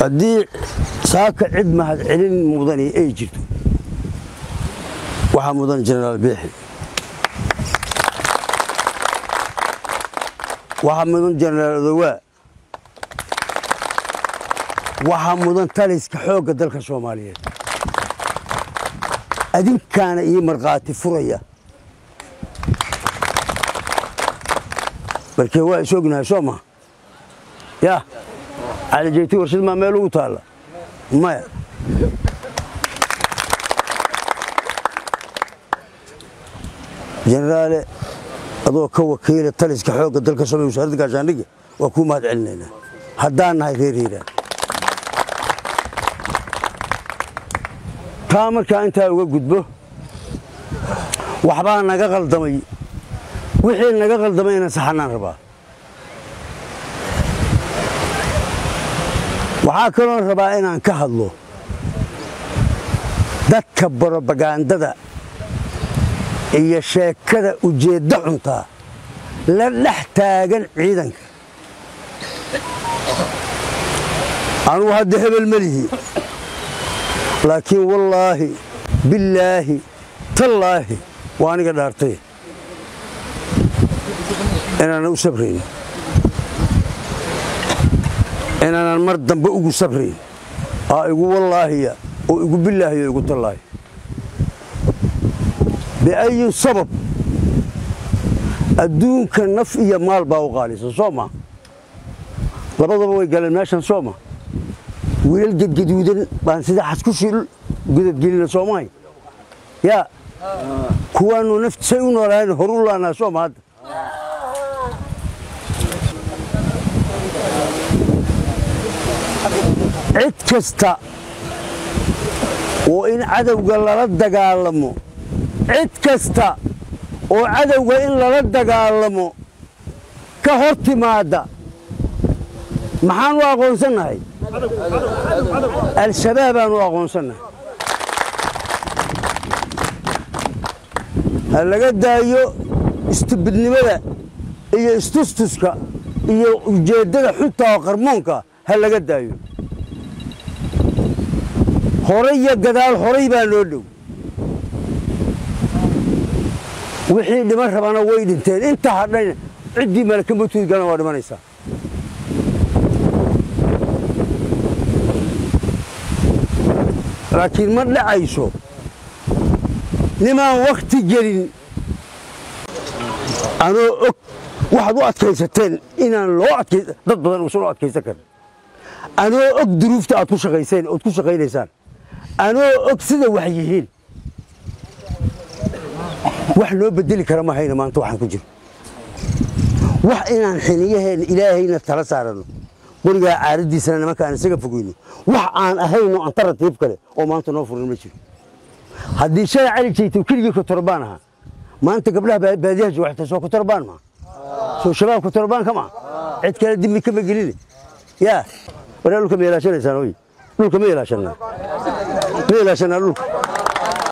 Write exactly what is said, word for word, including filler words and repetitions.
haddii saaka cid mahad celin mudani ay jirto waxaa mudan jenaraal biixi waxaa mudan jenaraal odowaa waxaa mudan taliska xoogga dalka Soomaaliyeed adinkaana iyo marqaati furaya markii waa isognahay Soomaa ya على جيتي ورشد ما ميلو تالا ما جنرال adoo ka wakiil taliska xoogga dalka Soomaaliya wasaaradda gaashaandhigga waa ku mahad celinayna haddaan nahay reer Hiiraan taa markaa intaa uga gudbo waxbaa naga qaldamay wixii naga qaldamayna saxanaan rabaa waxaa kaloo rabaa inaan ka hadlo dadka propagandada iyo sheekada ujeedda cunta la dhex taagan ciidanka anu hadda hebel malihi laakiin wallaahi billaahi tallaahi waa aniga dhaartay inaan u sabrayn inaan mar dambe ugu sabrayn aa igu wallaahiya oo igu billaahiya igu tallaahi بأي سبب أدونك نف يا مال باو غالي صوما لبضب ويقال الماشن صوما ويلقى جدودن بان سيدا حسكوش قدد قليل صوماي يا كوانو نفت سيون ولا هرول أنا صوما هذا عد كستا وإن عدو قال ردق عالمو cid kasta oo cadawga in lala dagaalamo ka hor timaada maxaan u aqoonsanahay al-shabaab aan u aqoonsanahay hal laga daayo istibidnimada iyo istustuska iyo ujeedada xunta oo qarmoonka hal laga daayo horay iyo gadaal horay baa loo dhow wixii dhiman rabana way dhinteen inta hadhay cidii malaka mutuud galana waa dhimanaysa laakiin ma dhacayso nimaan waqti gelin anoo og waxaad u adkaysateen inaan loo adkay dad badan oo soo adkaysan kara anoo og duruufta aad ku shaqayseen oo ku shaqaynaysaan anoo og sida wax yihiin wax loo bedeli kara ma hayna maanta waxaan ku jiro wax inaan xiliyaheen ilaahayna tala saarano qoriga caaradiisana nimanka aan isaga fogeyno wax aan ahayno aan tartiib kale oo maanta noo furin ma jiro haddii shay cali jeeyto kaliya ku tarbaan aha maanta gabdhaha baadiyaha joogta soo ku tarbaan ma soo shabaab ku tarbaan kama cid kale dib kama gelin ya wala dhulka meelaashanaysan oo dhulka meelaashanaa meelaashanaa dhulka